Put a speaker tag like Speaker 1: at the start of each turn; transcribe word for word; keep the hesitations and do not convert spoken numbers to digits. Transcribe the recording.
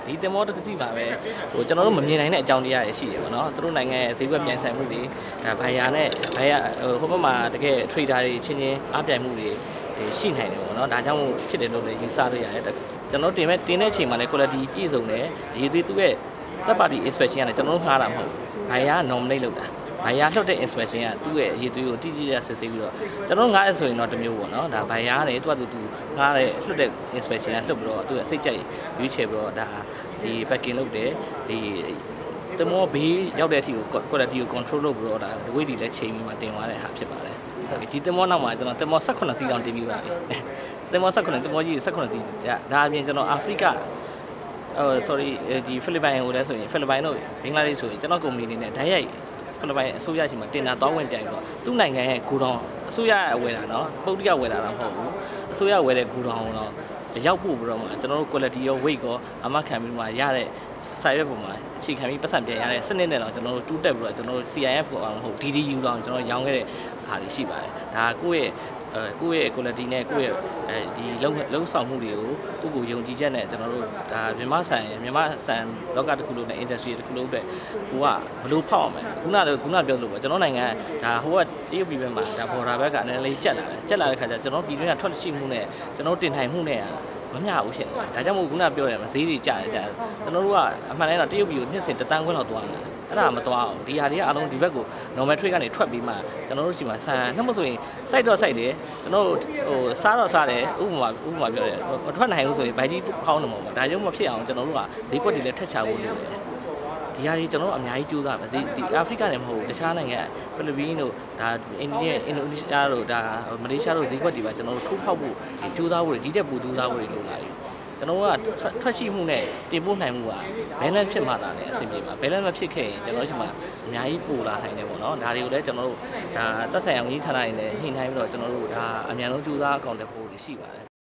Speaker 1: ဒီတင်မောတကတိပါပဲဟိုကျွန်တော်တို့မမြင်နိုင်တဲ့အကြောင်းတရားတွေရှိတယ်ပေါ့နော်သူတို့နိုင်ငံရဲ့ဈေးကွက်ပြန်ဆိုင်မှုတွေဒါဘိုင်ယာနဲ့ဘိုင်ယာဟိုဘက်မှာတကယ် trader တွေချင်းချင်းအားပြိုင်မှုတွေရှိနိုင်တယ်ပေါ့နော်ဒါကြောင့်ဖြစ်တယ်လို့လည်းယူဆလို့ရတယ်ကျွန်တော်တင်မဲ့တင်တဲ့အချိန်မှာလည်း quality ပြည့်စုံတယ်ဒီသေးသူ့ရဲ့ third party inspection ကလည်းကျွန်တော်တို့ငှားတာမဟုတ်ဘိုင်ယာ nominate လုပ်တာဘိုင်ယာလှုပ်တဲ့ inspection ကသူ့ရဲ့အရေးသွေးကိုတိတိကျကျစစ်ဆေးပြီးတော့ကျွန်တော်ငှားရဆိုရင်တော့တမျိုးပေါ့နော်ဒါဘိုင်ယာနဲ့သူ့အတူသူငှားတဲ့လှုပ်တဲ့ inspection ကလှုပ်ပြီးတော့သူ့ရဲ့စိတ်ကြိုက်ရွေးချယ်ပြီးတော့ဒါဒီ packing လုပ်တယ်ဒီတမောဘေးရောက်တဲ့အထိကို quality ကို control လုပ်ပြီးတော့ဒါဝိတ်တွေလည်းချိန်ပြီးမှတင်သွားတဲ့ဟာဖြစ်ပါတယ်ဒီတမောနောက်မှာကျွန်တော်တမော၁၈စီးတောင်တင်ပြီးပါပြီတမော၁၈တမောကြီး၁၈စီးဒါအပြင်ကျွန်တော်အာဖရိကဟို sorry ဒီဖိလစ်ပိုင်ဟိုလဲဆိုရင်ဖိလစ်ပိုင်တို့ဘင်္ဂလားဒေ့ရှ်ဆိုရင်ကျွန်တော်ကုမ္ပဏီအနေနဲ့ဓာတ်ရိုက်ဖိလစ်ပိုင်အစိုးရရှိမှတင်တာတောင်းဝင်ပြိုင်ပြီးတော့သူ့နိုင်ငံရဲ့ဂူတောင်အစိုးရဝယ်တာနော်ပုတ်တိကဝယ်တာတော့မဟုတ်ဘူးအစိုးရဝယ်တဲ့ဂူတောင်တော့ရောက်ပို့ပြီးတော့မှကျွန်တော်တို့ quality ရော weight ရောအမှတ်ခံပြီးမှရတဲ့စာရွက်ပုံမှာအခြေခံပြီးပတ်စံပြန်ရတဲ့စနစ်နဲ့တော့ကျွန်တော်တို့တူးတက်ပြီးတော့ကျွန်တော်တို့ C I F ကိုအောင်မဟုတ် D D U တော့ကျွန်တော်ရောင်းခဲ့တဲ့ဟာတွေရှိပါတယ်ဒါကိုယ့်ရဲ့အဲကိုယ့်ရဲ့ quality နဲ့ကိုယ့်ရဲ့အဲဒီလုံးလုံးဆောင်မှုတွေကိုသူ့ကိုယုံကြည်ချက်နဲ့ကျွန်တော်တို့ဒါမြန်မာဆန်မြန်မာဆန်လောကတစ်ခုလုံးနဲ့ industry တစ်ခုလုံးအတွက်ကိုကဘယ်လိုဖောက်အောင်မလဲခုနကခုနပြောလို့ပဲကျွန်တော်နိုင်ငံဒါဟိုကတရုတ်ပြည်ဘက်မှာဒါ border ဘက်ကလည်းလေးကျက်လာတယ်ကျက်လာတဲ့ခါကျကျွန်တော်ပြည်တွင်းကထွက်ရှိမှုနဲ့ကျွန်တော်တင်ထိုင်မှုနဲ့မမျှဘူးဖြစ်နေဒါကြောင့်မို့ခုနပြောတယ်မဈေးတွေကျတယ်ကျကျွန်တော်တို့ကအမှန်တမ်းတော့တရုတ်ပြည်ကိုနှစ်စဉ်တန်းခွဲလောက်သွားနေတာအဲ့ဒါမသွားအောင်ဒီဟာတွေကအလုံးဒီဘက်ကို normal trade ကနေထွက်ပြီးမှကျွန်တော်တို့စီမှာဆန်နှမဆိုရင် site တော့ site တယ်ကျွန်တော်တို့ဟိုစားတော့စားတယ်ဥပမာဥပမာပြောတယ်မထွက်နိုင်ဘူးဆိုရင်ဗိုက်ကြီးဖောင်းနေမှာပေါ့ဒါကြောင့်မဖြစ်အောင်ကျွန်တော်တို့ကဈေးကွက်တွေလည်းထက်ချဖို့လုပ်တယ်ဒီဟာတွေကျွန်တော်တို့အများကြီးကြိုးစားပါဒီအာဖရိကနဲ့မဟုတ်ဘူးတခြားနိုင်ငံဖိလစ်ပင်းတို့ဒါအိန္ဒိယအင်ဒိုနီးရှားတို့ဒါမလေးရှားတို့ဈေးကွက်တွေပါကျွန်တော်တို့ထိုးဖောက်ဖို့ကြိုးစားဖို့ဒီတက်ပူကြိုးစားဖို့လုပ်လာပြီကျွန်တော်ကထွက်ရှိမှုနဲ့တင်ပို့နိုင်မှုက balance ဖြစ်မှသာလည်းအဆင်ပြေပါ balance မဖြစ်ခဲ့ရင်ကျွန်တော်တို့ဒီမှာအများကြီးပိုလာနိုင်တယ်ပေါ့နော်ဒါတွေကိုလည်းကျွန်တော်တို့ဒါသက်ဆိုင်ရာဝန်ကြီးဌာနတွေနဲ့ညှိနှိုင်းပြီးတော့ကျွန်တော်တို့ဒါအများဆုံးကြိုးစားအကောင့်တက်ဖို့ရှိပါတယ်